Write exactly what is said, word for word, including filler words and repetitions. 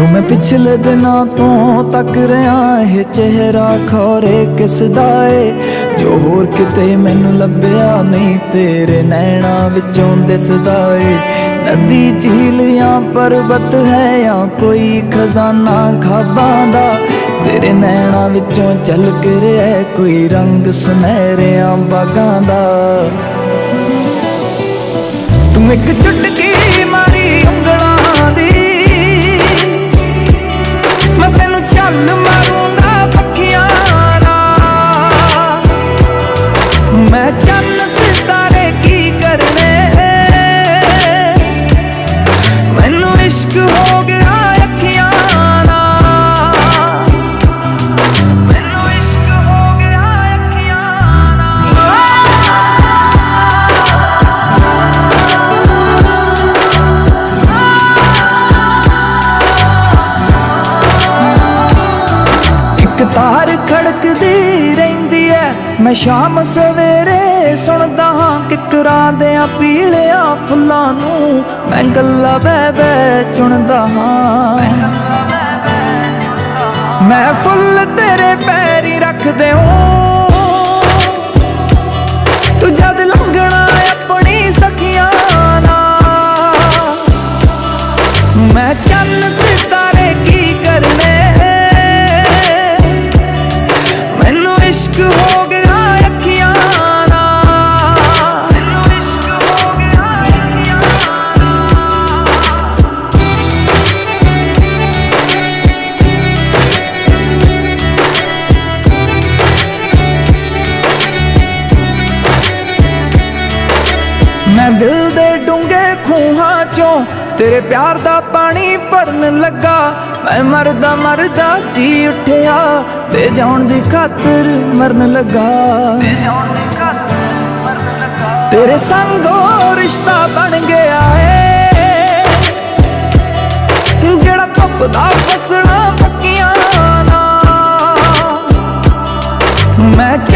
जो मैं पिछले दिनों तो तक रहा है चेहरा खौरे किस दा ए जो होर किते मैनू लभ्या नहीं तेरे नैना विचों दिसदा ए। नदी झील या पर्वत है या कोई खजाना खाबां दा तेरे नैना विचों झलक रहा है कोई रंग सुनहरिया बागां दा। तू एक चुटकी मारी उंगलां दी मैं तेनू चल मारूंगा पक्खियां नाल। मैं चन्न सितारे की करने मैनू इश्क हो गया अखियां नाल। मैनू इश्क हो गया अखियां तार खड़कदी रहिंदी है मैं शाम सवेरे सुनदा हां किकरां देयां पीलिया फुल्लां नूं मैं गल्लां बह बह चुनदा हां। मैं फुल तेरे पैरी रख देऊं तू जद लंघना अपनी सखियां नाल। मैं चन्न सितारे की करने इश्क हो गया अखियां नाल। मैनू इश्क हो गया अखियां मैं दिल दे डूंगे खूहां चों तेरे प्यार दा पानी भरन लगा। मैं मरदा मरदा जी उठिया ते जान दी खातर मरन लगा। ते जान दी खातर मरन लगा। तेरे संगो रिश्ता बन गया है जेड़ा धुपदा फसना पक्कियां नाल। मैं